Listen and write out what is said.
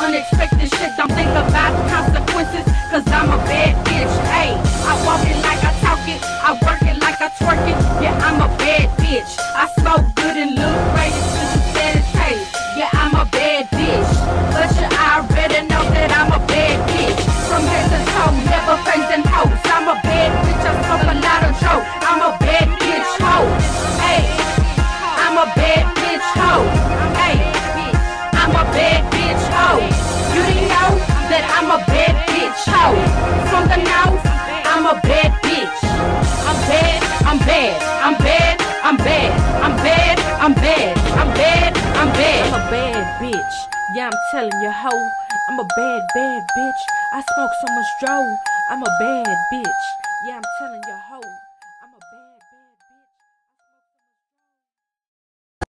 unexpected shit. Don't think about consequences, cause I'm a bad bitch. Hey, I walk it like I talk it, I work it like I twerk it. Yeah, I'm a bad bitch. I smoke good and look great, it's just a steady taste. Yeah, I'm a bad bitch, but you already know that I'm a bad bitch. From head to toe, never facing hoes. I'm a bad bitch, I smoke a lot of dope. I'm a bad bitch hoe. Hey, I'm a bad bitch hoe. Hey, I'm a bad bitch hoe. You didn't know that I'm a bad bitch hoe. From the north, I'm a bad bitch. I'm bad, I'm bad, I'm bad, I'm bad, I'm bad, I'm bad, I'm bad, I'm bad. I'm a bad bitch. Yeah, I'm telling you hoe. I'm a bad, bad bitch. I smoke so much dope. I'm a bad bitch. Yeah, I'm telling you hoe.